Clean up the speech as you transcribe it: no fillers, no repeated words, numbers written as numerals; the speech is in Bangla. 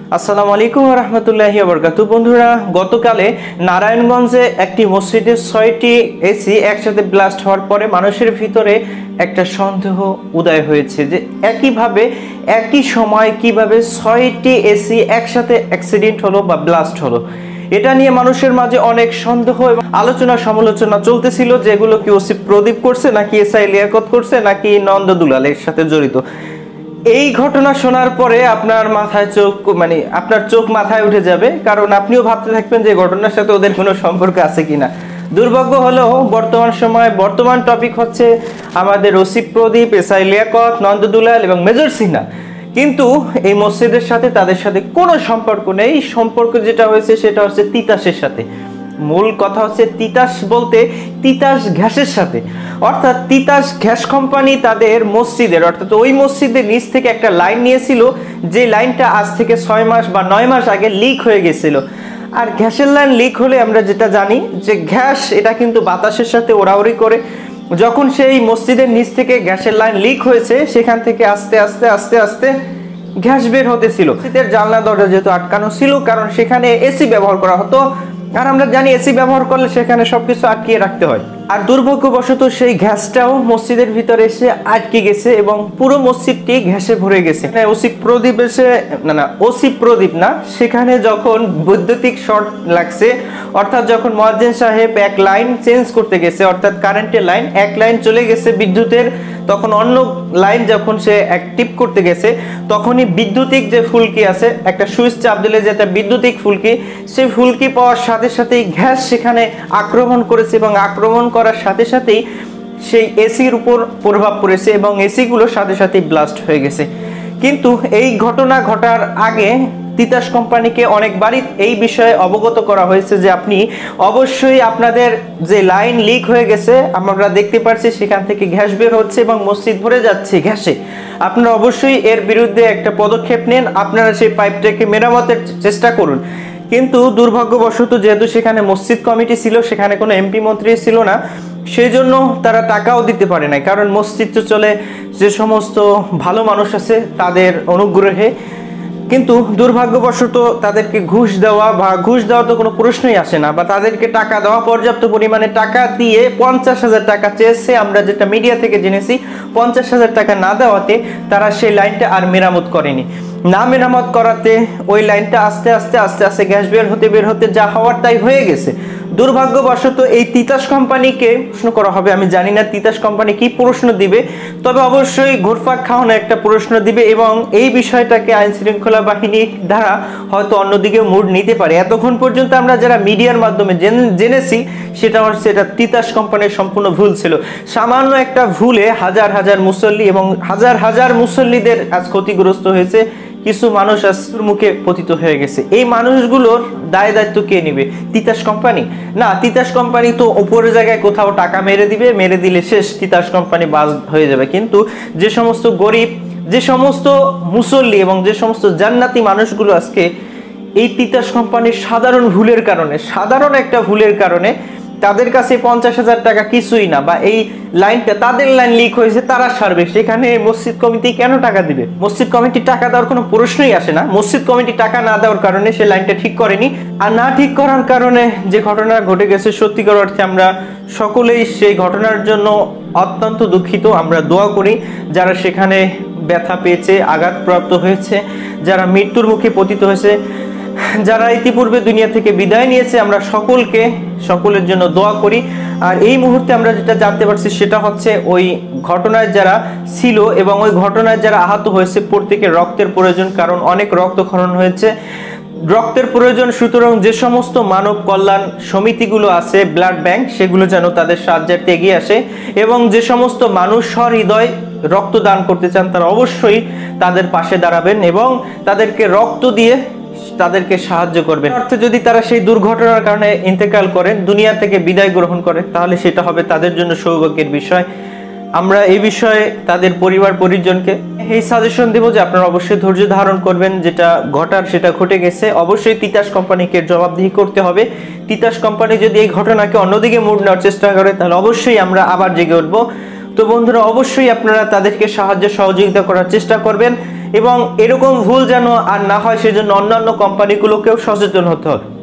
আসসালামু আলাইকুম ওয়া রাহমাতুল্লাহি ওয়া বারাকাতুহু। বন্ধুরা, গতকালে নারায়ণগঞ্জে একটি মসজিদের 6টি এসি একসাথে ব্লাস্ট হওয়ার পরে মানুষের ভিতরে একটা সন্দেহ উদয় হয়েছে যে একই সময় কিভাবে 6টি এসি একসাথে অ্যাক্সিডেন্ট হলো বা ব্লাস্ট হলো। এটা নিয়ে মানুষের মাঝে অনেক সন্দেহ এবং আলোচনা সমালোচনা চলতেছিল যে এগুলো কি ওসি প্রদীপ করছে নাকি এসআই লিয়াকত করছে নাকি নন্দ দুলাল এর সাথে জড়িত। এই ঘটনা শোনার পরে আপনার চোখ মাথায় উঠে যাবে, কারণ আপনিও ভাবতে থাকবেন যে ঘটনার সাথে ওদের কোনো সম্পর্ক আছে কিনা। দুর্ভাগ্য হলো বর্তমান টপিক হচ্ছে আমাদের ওসি প্রদীপ, এসআই লিয়াকত, নন্দ দুলাল এবং মেজর সিনহা। কিন্তু এই মসজিদের সাথে তাদের সাথে কোনো সম্পর্ক নেই। সম্পর্ক যেটা হয়েছে সেটা হচ্ছে তিতাসের সাথে। মূল কথা হচ্ছে তিতাস বলতে তিতাস গ্যাসের সাথে, অর্থাৎ তিতাস গ্যাস কোম্পানি তাদের মসজিদের অর্থাৎ ওই মসজিদের নিচ থেকে একটা লাইন নিয়েছিল, যে লাইনটা আজ থেকে 6 মাস বা 9 মাস আগে লিক হয়ে গেছিল। আর গ্যাসের লাইন লিক হলে আমরা যেটা জানি যে গ্যাস এটা কিন্তু বাতাসের সাথে ওড়াউড়ি করে। যখন সেই মসজিদের নিচ থেকে গ্যাসের লাইন লিক হয়েছে, সেখান থেকে আস্তে আস্তে আস্তে আস্তে গ্যাস বের হতেছিল। মসজিদের জানলা দরজা যেহেতু আটকানো ছিল, কারণ সেখানে এসি ব্যবহার করা হতো, আর আমরা জানি এসি ব্যবহার করলে সেখানে সবকিছু আটকিয়ে রাখতে হয়। আর দুর্ভাগ্যবশত সেই গ্যাসটাও মসজিদের ভিতরে এসে আটকে গেছে এবং পুরো মসজিদটি গ্যাসে ভরে গেছে। ওসি প্রদীপ না, সেখানে যখন বৈদ্যুতিক শর্ট লাগছে, অর্থাৎ যখন মুয়াজ্জিন সাহেব এক লাইন চেঞ্জ করতে গেছে, অর্থাৎ কারেন্টের লাইন এক লাইন চলে গেছে বিদ্যুতের, তখন অন্য লাইন যখন সে অ্যাক্টিভ করতে গেছে, তখনই বিদ্যুতিক যে ফুলকি আছে, একটা সুইচ চাপ দিলে যেটা বিদ্যুতিক ফুলকি, সেই ফুলকি পাওয়ার সাথে সাথেই গ্যাস সেখানে আক্রমণ করেছে এবং আক্রমণ করার সাথে সাথেই সেই এসির উপর প্রভাব পড়েছে এবং এসিগুলো সাথে সাথেই ব্লাস্ট হয়ে গেছে। কিন্তু এই ঘটনা ঘটার আগে তিতাস কোম্পানিকে অনেকবারই এই বিষয়ে অবগত করা হয়েছে যে আপনি অবশ্যই আপনাদের যে লাইন লিক হয়ে গেছে, আমরা দেখতে পাচ্ছি সেখান থেকে গ্যাস বের হচ্ছে এবং মসজিদ ভরে যাচ্ছে গ্যাসে, আপনারা অবশ্যই এর বিরুদ্ধে একটা পদক্ষেপ নেন, আপনারা সেই পাইপটাকে মেরামতের চেষ্টা করুন। কিন্তু দুর্ভাগ্যবশত যেহেতু সেখানে মসজিদ কমিটি ছিল, সেখানে কোনো এমপি মন্ত্রী ছিল না, সেই জন্য তারা টাকাও দিতে পারে না, কারণ মসজিদ তো চলে যে সমস্ত ভালো মানুষ আছে তাদের অনুগ্রহে। কিন্তু দুর্ভাগ্যবশত তাদেরকে ঘুষ দেওয়া তো কোনো প্রশ্নই আসে না, বা তাদেরকে টাকা দেওয়া, পর্যাপ্ত পরিমাণে টাকা দিয়ে 50,000 টাকা চেয়েছে, আমরা যেটা মিডিয়া থেকে জেনেছি। 50,000 টাকা না দেওয়াতে তারা সেই লাইনটা আর মেরামত করেনি। না মেরামত করাতে ওই লাইনটা আস্তে আস্তে আস্তে আস্তে গ্যাস বের হতে যা হওয়ার তাই হয়ে গেছে। দুর্ভাগ্যবশত এই তিতাস কোম্পানিকে প্রশ্ন করা হবে, আমি জানি না তিতাস কোম্পানি কি প্রশ্ন দিবে, তবে অবশ্যই ঘুরপাক খাওয়ানো একটা প্রশ্ন দিবে এবং এই বিষয়টাকে আইন শৃঙ্খলা বাহিনীর দ্বারা হয়তো অন্যদিকে মুড নিতে পারে। এতক্ষণ পর্যন্ত আমরা যারা মিডিয়ার মাধ্যমে জেনেছি সেটা হচ্ছে এটা তিতাস কোম্পানির সম্পূর্ণ ভুল ছিল। সামান্য একটা ভুলে হাজার হাজার মুসল্লি এবং হাজার মুসল্লিদের আজ ক্ষতিগ্রস্ত হয়েছে, কিছু মানুষ আজ মুখে পতিত হয়ে গেছে। এই মানুষগুলোর দায় দায়িত্ব কে নেবে? তিতাস কোম্পানি না, তিতাস কোম্পানি তো উপরের জায়গায় কোথাও টাকা মেরে দিলে শেষ, তিতাস কোম্পানি বাজ হয়ে যাবে। কিন্তু যে সমস্ত গরিব, যে সমস্ত মুসল্লি এবং যে সমস্ত জান্নাতি মানুষগুলো আজকে এই তিতাস কোম্পানির সাধারণ একটা ভুলের কারণে তাদের কাছে 50,000 টাকা কিছুই না, বা এই লাইনটা তাদের লাইন লিক হয়েছে তারা সারবে, সেখানে মসজিদ কমিটি কেন টাকা দিবে? মসজিদ কমিটি টাকা দেওয়ার কোনো প্রশ্নই আসে না। মসজিদ কমিটি টাকা না দেওয়ার কারণে সে লাইনটা ঠিক করেনি, আর না ঠিক করার কারণে যে ঘটনা ঘটে গেছে, সত্যিকার অর্থে আমরা সকলেই সেই ঘটনার জন্য অত্যন্ত দুঃখিত। আমরা দোয়া করি যারা সেখানে ব্যথা পেয়েছে, আঘাতপ্রাপ্ত হয়েছে, যারা মৃত্যুর মুখে পতিত হয়েছে, যারা ইতিপূর্বে দুনিয়া থেকে বিদায় নিয়েছে, আমরা সকলের জন্য দোয়া করি। আর এই মুহূর্তে আমরা যেটা জানতে পারছি সেটা হচ্ছে ওই ঘটনায় যারা ছিল এবং ওই ঘটনায় যারা আহত হয়েছে প্রত্যেকের রক্তের প্রয়োজন, কারণ অনেক রক্তক্ষরণ হয়েছে, রক্তের প্রয়োজন। সুতরাং যে সমস্ত মানব কল্যাণ সমিতিগুলো আছে, ব্লাড ব্যাংক, সেগুলো যেন তাদের সাহায্যার্থে এগিয়ে আসে এবং যে সমস্ত মানুষ সহৃদয় রক্ত দান করতে চান তারা অবশ্যই তাদের পাশে দাঁড়াবেন এবং তাদেরকে রক্ত দিয়ে তাদেরকে সাহায্য করবেন। অর্থে যদি তারা সেই দুর্ঘটনার কারণে ইন্তেকাল করেন, দুনিয়া থেকে বিদায় গ্রহণ করে, তাহলে সেটা হবে তাদের জন্য সৌভাগ্যের বিষয়। আমরা এই বিষয়ে তাদের পরিবার পরিজনকে এই সাজেশন দেব যে আপনারা অবশ্যই ধৈর্য ধারণ করবেন, যেটা ঘটার সেটা ঘটে গেছে। অবশ্যই তিতাস কোম্পানিকে জবাবদিহি করতে হবে। তিতাস কোম্পানি যদি এই ঘটনাকে অন্যদিকে মুড নেওয়ার চেষ্টা করে, তাহলে অবশ্যই আমরা আবার জেগে উঠবো। তো বন্ধুরা, অবশ্যই আপনারা তাদেরকে সাহায্য সহযোগিতা করার চেষ্টা করবেন এবং এরকম ভুল যেন আর না হয় সেজন্য অন্যান্য কোম্পানিগুলোকেও সচেতন হতে হবে।